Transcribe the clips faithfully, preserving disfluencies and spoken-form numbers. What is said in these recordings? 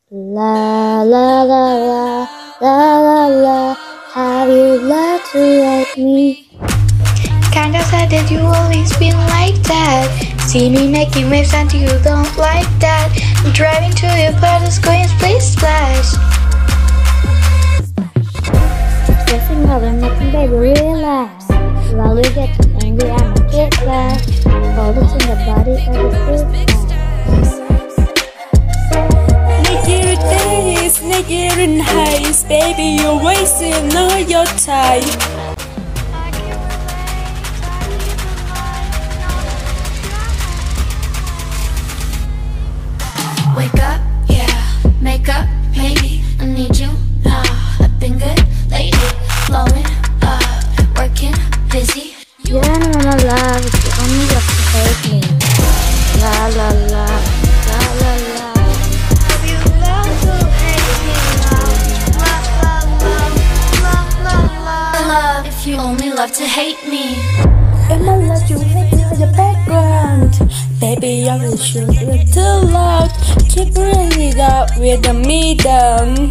La la la la la la la. Have you loved to hate me? Kinda sad that you always been like that. See me making waves and you don't like that. I'm driving to your party's going split splash. Stressing over nothing, baby, relax. While you get angry, I'ma get back. All this in the body of the food. Days, naked and highs, baby, you're wasting all your time. Wake up, yeah, make up, maybe I need you now. I've been good lately, blowing up, working, busy. You don't know my love if you only love to hate me. La la la, la la la. If you only love to hate me. In my life you hate me in the background. Baby, I will shoot you too loud. Keep bringing it up with the me down.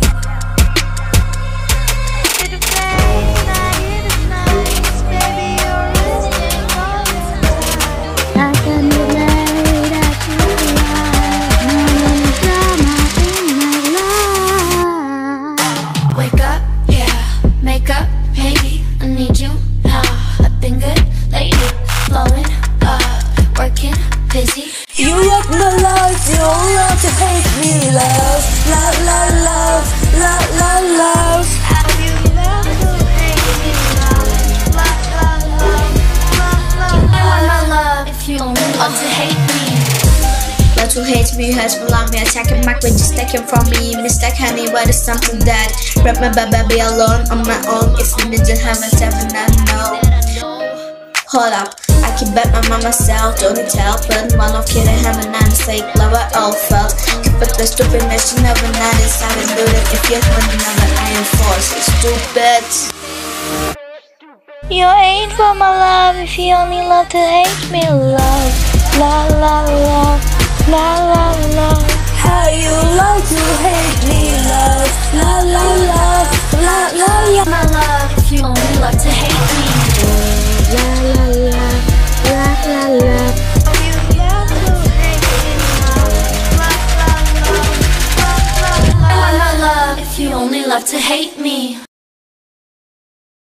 I can relate that you love. No drama in my life. Wake up, yeah, make up, maybe I need you now. I've been good lately, blowing up, working, busy. You love my life, you don't love to hate me, love. Love, love, love, love, love, love. Have you loved to hate me, love? Love, love, love, love, love. I want my love if you only love to hate me. Love to hate me hurts me long me attacking my queen just taking from me. Mistake honey, but it's something that brought my baby alone on my own. If you need to have a seven, I know. Hold up, I keep back my mama myself, don't need help. But one of kidding him and I'm mistake, love I all felt. Keep it the stupidness, you never not decided to do it. If you're running never I am forced, it's stupid. You ain't for my love if you only love to hate me, love. La la la, la la la. How you love to hate me, love. La la la, la la la. My love if you only love to hate me.